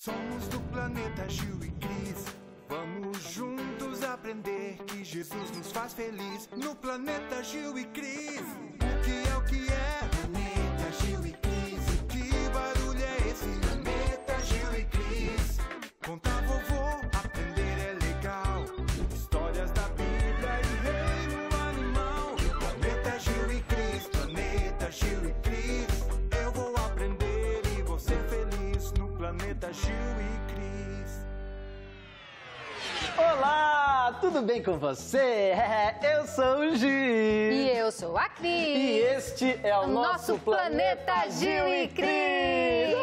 Somos do planeta Gil e Cris. Vamos juntos aprender que Jesus nos faz feliz. No planeta Gil e Cris. O que é? Planeta Gil e Cris. Que barulho é esse? Planeta Gil e Cris. Contar vovô, aprender é legal. Histórias da Bíblia e reino animal. No planeta Gil e Cris. Planeta Gil e Cris. Eu vou aprender e vou ser feliz. No planeta Gil e Cris. Olá, tudo bem com você? Eu sou o Gil. E eu sou a Cris. E este é o nosso Planeta Gil e Cris.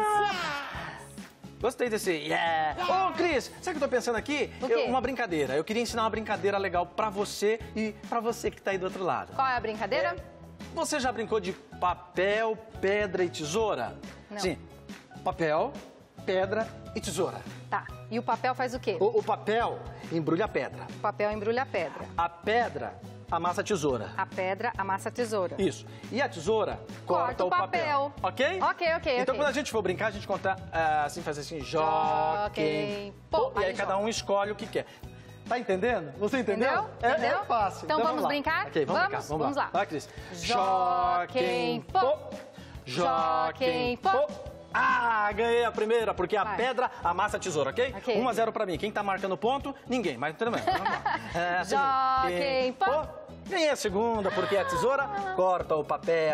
Gostei desse yeah. Ô, Cris, sabe o que eu tô pensando aqui? O quê? Uma brincadeira. Eu queria ensinar uma brincadeira legal pra você e pra você que tá aí do outro lado. Qual é a brincadeira? Você já brincou de papel, pedra e tesoura? Não. Sim. Papel, pedra e tesoura. Tá. E o papel faz o quê? O papel embrulha a pedra. O papel embrulha a pedra. A pedra amassa a tesoura. A pedra amassa a tesoura. Isso. E a tesoura corta o papel. Ok? Ok. Então, quando a gente for brincar, a gente conta assim, fazer assim, joquem, pô. E aí cada um escolhe o que quer. Tá entendendo? Você entendeu? Entendeu? É fácil. Então vamos brincar? Ok, vamos lá. Vai, Cris. Joquem, pô. Joquem, pô. Ah, ganhei a primeira, porque a pedra amassa a tesoura, ok? Ok. 1-0 pra mim. Quem tá marcando ponto? Ninguém, mas tudo bem. Vamos lá. Joquem, pô. Ganhei a segunda, porque a tesoura corta o papel.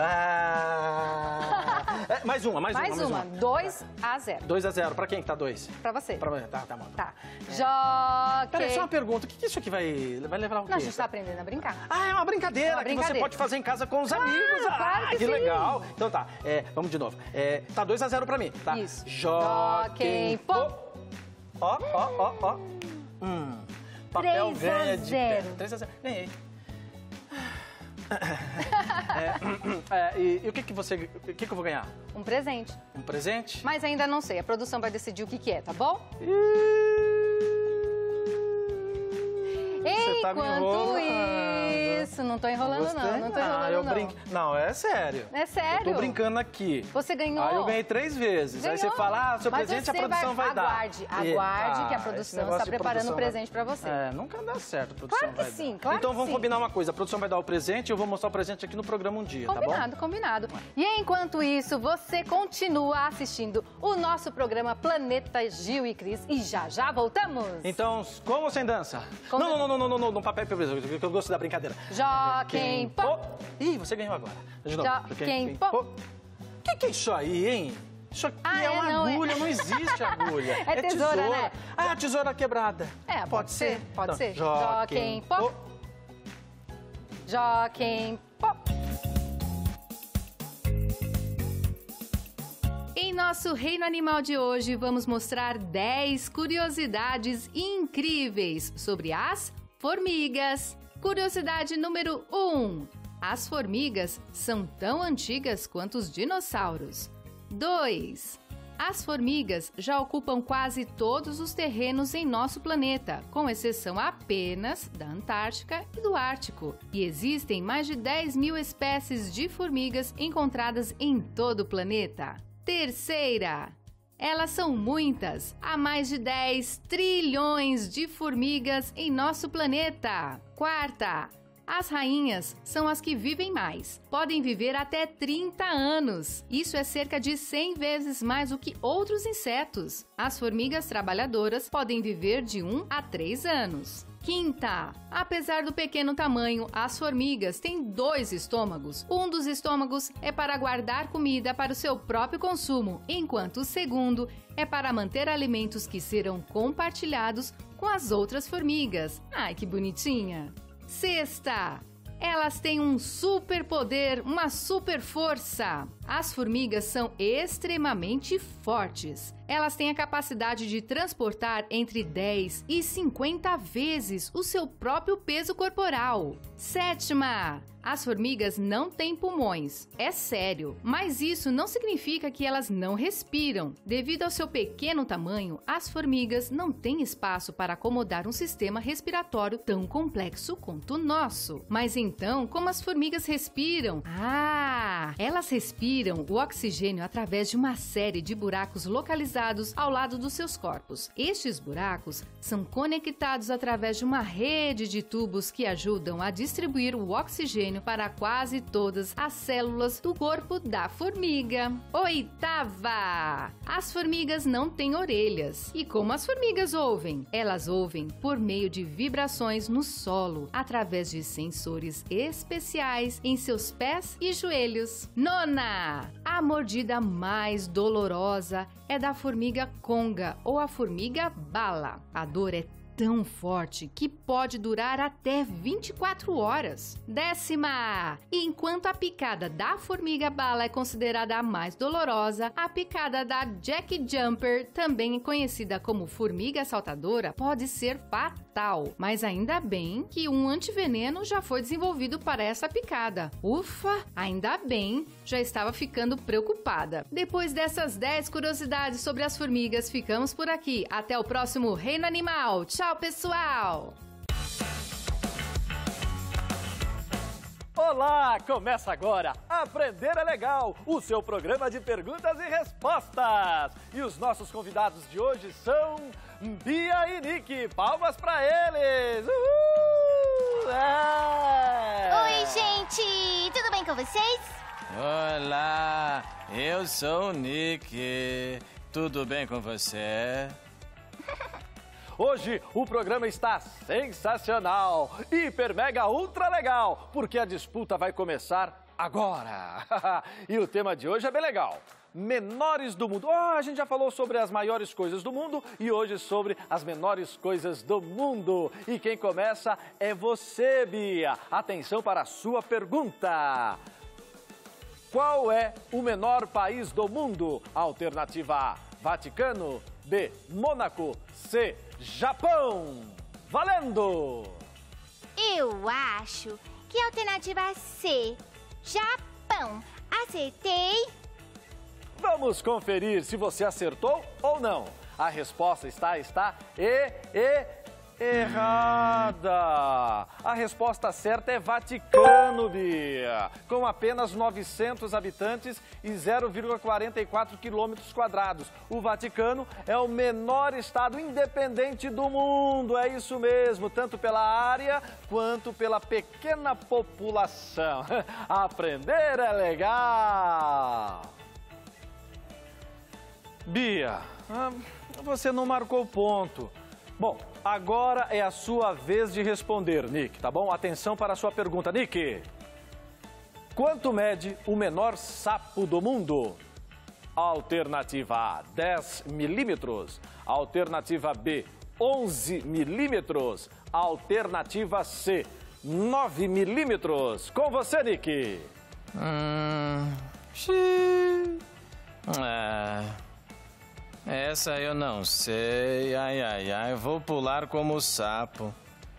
Mais uma. 2-0. 2-0. Pra quem que tá 2? Pra você. Pra mim. Tá bom. Tá. Peraí, só Joquem. uma pergunta. O que isso aqui vai levar o quê? Não, a gente tá aprendendo a brincar. Ah, é uma brincadeira, É uma brincadeira. que você pode fazer em casa com os amigos. claro que que sim. legal. Então tá, vamos de novo. Tá 2-0 pra mim, tá? Isso. Joquem, pô. Ó. Papel 3 a ganha de 0. 3-0. Ganhei. E o que eu vou ganhar? Um presente. Um presente? Mas ainda não sei. A produção vai decidir o que é, tá bom? Você tá me Enquanto enrolando. isso, não tô enrolando Gostei? não tô enrolando não. Não, é sério. É sério? Eu tô brincando aqui. Você ganhou. Aí eu ganhei 3 vezes. Aí você Ganhou. fala, seu Mas presente a você produção vai dar. Aguarde que a esse produção negócio está de preparando produção um presente pra você. Nunca dá certo, a produção Claro que vai sim, dar. claro Então que vamos sim. combinar uma coisa, a produção vai dar o presente e eu vou mostrar o presente aqui no programa um dia, tá bom? Combinado. E enquanto isso, você continua assistindo o nosso programa Planeta Gil e Cris e já voltamos. Então, com ou sem dança? Com Não, no papel e papel, que eu gosto da brincadeira. Joquem, pô. Ih, você ganhou agora. De novo. Joquem, pô. O que é isso aí, hein? Isso aqui é uma não, agulha, não existe agulha. É tesoura, né? Ah, a tesoura quebrada. Pode ser. Pode Então, ser. Joquem, pô. Joquem, pô. Em nosso reino animal de hoje, vamos mostrar 10 curiosidades incríveis sobre as formigas. Curiosidade número 1. As formigas são tão antigas quanto os dinossauros. 2. As formigas já ocupam quase todos os terrenos em nosso planeta, com exceção apenas da Antártica e do Ártico. E existem mais de 10.000 espécies de formigas encontradas em todo o planeta. Terceira. Elas são muitas, há mais de 10 trilhões de formigas em nosso planeta. Quarta, as rainhas são as que vivem mais. Podem viver até 30 anos. Isso é cerca de 100 vezes mais do que outros insetos. As formigas trabalhadoras podem viver de 1 a 3 anos. Quinta, apesar do pequeno tamanho, as formigas têm 2 estômagos. Um dos estômagos é para guardar comida para o seu próprio consumo, enquanto o segundo é para manter alimentos que serão compartilhados com as outras formigas. Ai, que bonitinha! Sexta, elas têm um superpoder, uma super força. As formigas são extremamente fortes. Elas têm a capacidade de transportar entre 10 e 50 vezes o seu próprio peso corporal. Sétima, as formigas não têm pulmões. É sério, mas isso não significa que elas não respiram. Devido ao seu pequeno tamanho, as formigas não têm espaço para acomodar um sistema respiratório tão complexo quanto o nosso. Mas então, como as formigas respiram? Bala. Elas respiram o oxigênio através de uma série de buracos localizados ao lado dos seus corpos. Estes buracos são conectados através de uma rede de tubos que ajudam a distribuir o oxigênio para quase todas as células do corpo da formiga. Oitava! As formigas não têm orelhas. E como as formigas ouvem? Elas ouvem por meio de vibrações no solo, através de sensores especiais em seus pés e joelhos. Nona! A mordida mais dolorosa é da formiga conga ou a formiga bala. A dor é tão forte que pode durar até 24 horas. 10ª! Enquanto a picada da formiga bala é considerada a mais dolorosa, a picada da Jack Jumper, também conhecida como formiga saltadora, pode ser fatal. Mas ainda bem que um antiveneno já foi desenvolvido para essa picada. Ufa! Ainda bem, já estava ficando preocupada. Depois dessas 10 curiosidades sobre as formigas, ficamos por aqui. Até o próximo Reino Animal. Tchau, pessoal! Olá! Começa agora Aprender é Legal, o seu programa de perguntas e respostas. E os nossos convidados de hoje são Bia e Nick. Palmas para eles! Uhul! Oi, gente! Tudo bem com vocês? Olá! Eu sou o Nick. Tudo bem com você? Hoje o programa está sensacional, hiper, mega, ultra legal, porque a disputa vai começar agora. E o tema de hoje é bem legal. Menores do mundo. A gente já falou sobre as maiores coisas do mundo e hoje sobre as menores coisas do mundo. E quem começa é você, Bia. Atenção para a sua pergunta. Qual é o menor país do mundo? Alternativa A, Vaticano. B, Mônaco. C, Japão. Valendo! Eu acho que a alternativa C, Japão. Acertei? Vamos conferir se você acertou ou não. A resposta está errada. A resposta certa é Vaticano, Bia. Com apenas 900 habitantes e 0,44 quilômetros quadrados. O Vaticano é o menor estado independente do mundo. É isso mesmo, tanto pela área quanto pela pequena população. Aprender é legal. Bia, você não marcou ponto. Bom, agora é a sua vez de responder, Nick, tá bom? Atenção para a sua pergunta, Nick. Quanto mede o menor sapo do mundo? Alternativa A, 10 milímetros. Alternativa B, 11 milímetros. Alternativa C, 9 milímetros. Com você, Nick. Essa eu não sei. Ai, vou pular como sapo.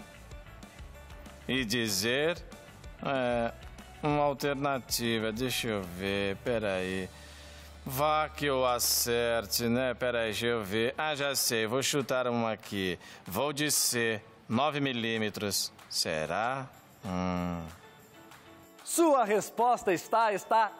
E dizer... uma alternativa, deixa eu ver, peraí. Vá que eu acerte, né? Peraí, deixa eu ver. Já sei, vou chutar uma aqui. Vou dizer 9 milímetros. Será? Sua resposta está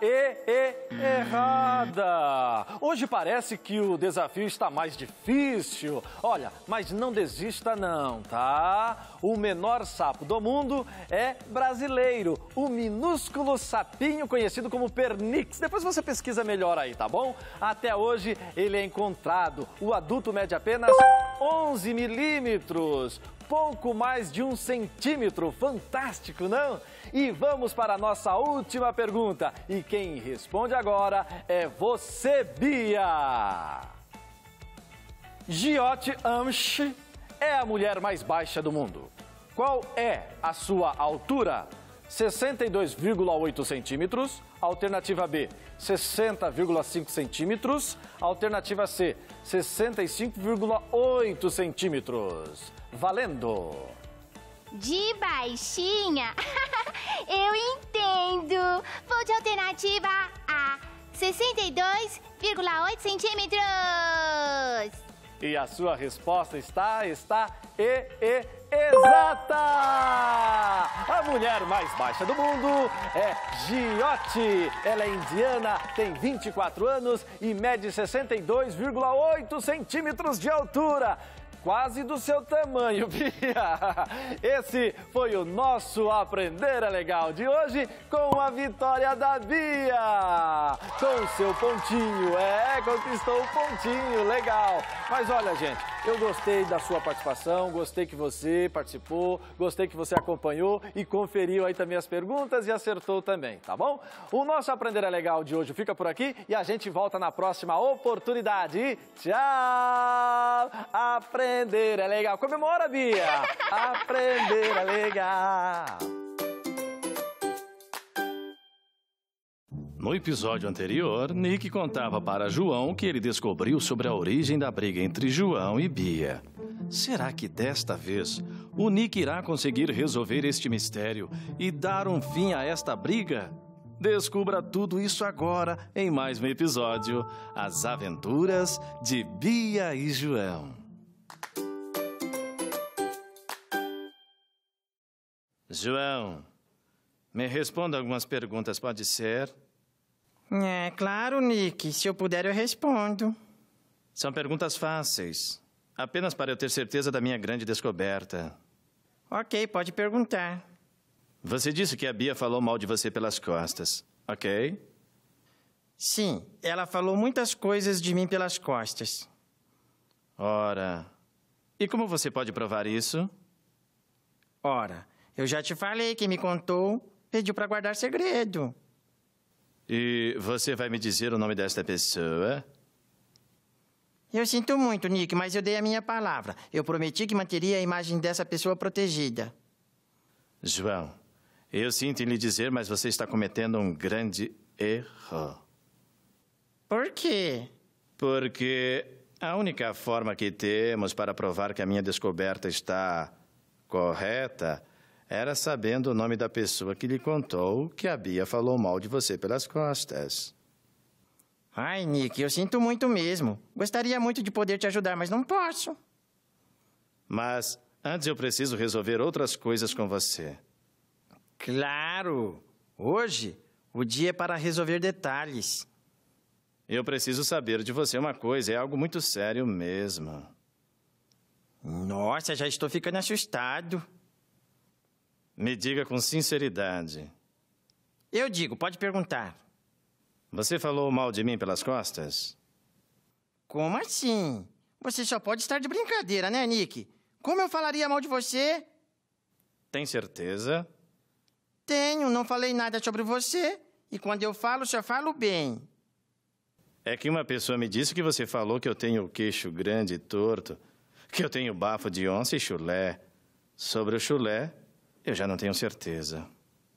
errada. Hoje parece que o desafio está mais difícil. Olha, mas não desista não, tá? O menor sapo do mundo é brasileiro. O minúsculo sapinho conhecido como pernix. Depois você pesquisa melhor aí, tá bom? Até hoje ele é encontrado. O adulto mede apenas 11 milímetros. Pouco mais de 1 centímetro. Fantástico, não? E vamos para a nossa última pergunta. E quem responde agora é você, Bia. Jyoti Amshi é a mulher mais baixa do mundo. Qual é a sua altura? 62,8 centímetros. Alternativa B, 60,5 centímetros. Alternativa C, 65,8 centímetros. Valendo! De baixinha? Eu entendo. Vou de alternativa A, 62,8 centímetros. E a sua resposta está exata! A mulher mais baixa do mundo é Giote. Ela é indiana, tem 24 anos e mede 62,8 centímetros de altura. Quase do seu tamanho, Bia. Esse foi o nosso Aprender é Legal de hoje com a vitória da Bia. Com o seu pontinho, conquistou o pontinho, legal. Mas olha, gente, eu gostei da sua participação, gostei que você participou, gostei que você acompanhou e conferiu aí também as perguntas e acertou também, tá bom? O nosso Aprender é Legal de hoje fica por aqui e a gente volta na próxima oportunidade. Tchau! Aprender é legal. Comemora, Bia! Aprender é legal. No episódio anterior, Nick contava para João que ele descobriu sobre a origem da briga entre João e Bia. Será que desta vez o Nick irá conseguir resolver este mistério e dar um fim a esta briga? Descubra tudo isso agora em mais um episódio: As Aventuras de Bia e João. João, me responda algumas perguntas, pode ser? É claro, Nick. Se eu puder, eu respondo. São perguntas fáceis, apenas para eu ter certeza da minha grande descoberta. Ok, pode perguntar. Você disse que a Bia falou mal de você pelas costas, ok? Sim, ela falou muitas coisas de mim pelas costas. Ora, e como você pode provar isso? Ora, eu já te falei, quem me contou pediu para guardar segredo. E você vai me dizer o nome desta pessoa? Eu sinto muito, Nick, mas eu dei a minha palavra. Eu prometi que manteria a imagem dessa pessoa protegida. João, eu sinto em lhe dizer, mas você está cometendo um grande erro. Por quê? Porque a única forma que temos para provar que a minha descoberta está correta era sabendo o nome da pessoa que lhe contou que a Bia falou mal de você pelas costas. Ai, Nick, eu sinto muito mesmo. Gostaria muito de poder te ajudar, mas não posso. Mas antes eu preciso resolver outras coisas com você. Claro! Hoje, o dia é para resolver detalhes. Eu preciso saber de você uma coisa, é algo muito sério mesmo. Nossa, já estou ficando assustado. Me diga com sinceridade. Eu digo, pode perguntar. Você falou mal de mim pelas costas? Como assim? Você só pode estar de brincadeira, né, Nick? Como eu falaria mal de você? Tem certeza? Tenho, não falei nada sobre você. E quando eu falo, só falo bem. É que uma pessoa me disse que você falou que eu tenho o queixo grande e torto, que eu tenho bafo de onça e chulé. Sobre o chulé, eu já não tenho certeza.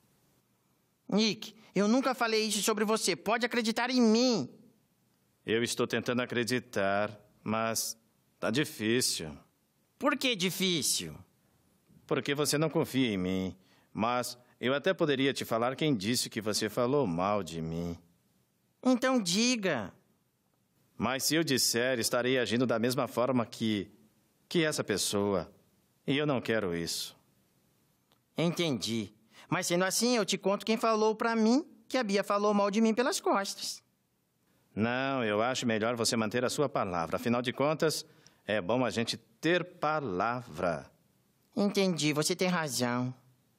Nick, eu nunca falei isso sobre você. Pode acreditar em mim. Eu estou tentando acreditar, mas tá difícil. Por que difícil? Porque você não confia em mim. Mas eu até poderia te falar quem disse que você falou mal de mim. Então diga. Mas se eu disser, estarei agindo da mesma forma que essa pessoa. E eu não quero isso. Entendi. Mas sendo assim, eu te conto quem falou pra mim que a Bia falou mal de mim pelas costas. Não, eu acho melhor você manter a sua palavra. Afinal de contas, é bom a gente ter palavra. Entendi, você tem razão.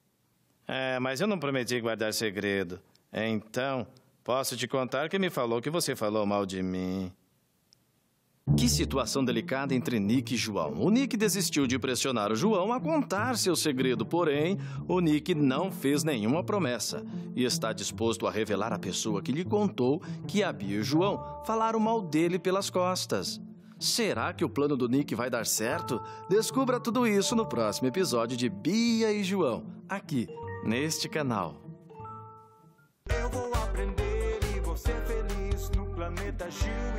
Mas eu não prometi guardar segredo. Então, posso te contar quem me falou que você falou mal de mim. Que situação delicada entre Nick e João. O Nick desistiu de pressionar o João a contar seu segredo, porém, o Nick não fez nenhuma promessa e está disposto a revelar a pessoa que lhe contou que a Bia e o João falaram mal dele pelas costas. Será que o plano do Nick vai dar certo? Descubra tudo isso no próximo episódio de Bia e João, aqui neste canal. Eu vou aprender e vou ser feliz no planeta Gil.